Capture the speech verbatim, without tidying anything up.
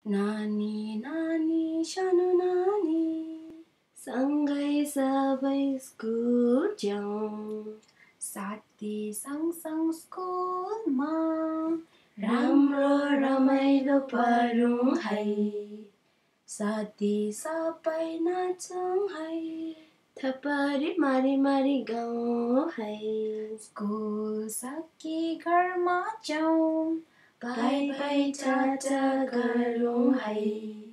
नानी नानी सानो नानी सँगै सबै स्कुल जाउँ साथी सँगसँग स्कुलमा राम्रो रमाइलो पढौँ है साथी सबै नाचौँ है थपडी मारी मारी गाउँ है स्कुल सकी घरमा जाउँ बाई बाई टाटा गरौँ है।